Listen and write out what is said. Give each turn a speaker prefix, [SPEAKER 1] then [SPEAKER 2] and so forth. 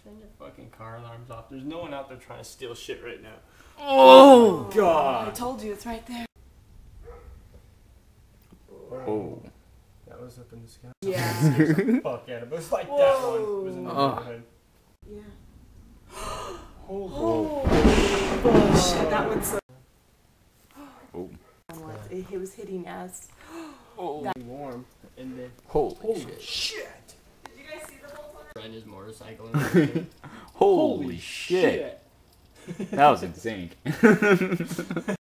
[SPEAKER 1] Turn your fucking car alarms off. There's no one out there trying to steal shit right now.
[SPEAKER 2] Oh,
[SPEAKER 1] God.
[SPEAKER 3] I told you, it's right there.
[SPEAKER 2] Oh.
[SPEAKER 1] That was up in the sky.
[SPEAKER 3] Yeah.
[SPEAKER 1] Fuck yeah, it was like
[SPEAKER 3] Whoa.
[SPEAKER 1] that one. It was in the
[SPEAKER 2] Oh.
[SPEAKER 1] neighborhood.
[SPEAKER 3] Yeah.
[SPEAKER 1] Oh.
[SPEAKER 3] Oh, shit, that one's so...
[SPEAKER 2] Oh.
[SPEAKER 3] It was hitting us.
[SPEAKER 2] Oh.
[SPEAKER 1] Warm. And then...
[SPEAKER 2] Holy shit.
[SPEAKER 1] Shit!
[SPEAKER 3] Did you guys see the whole time?
[SPEAKER 1] Riding his motorcycle and everything.
[SPEAKER 2] Holy shit. That was insane.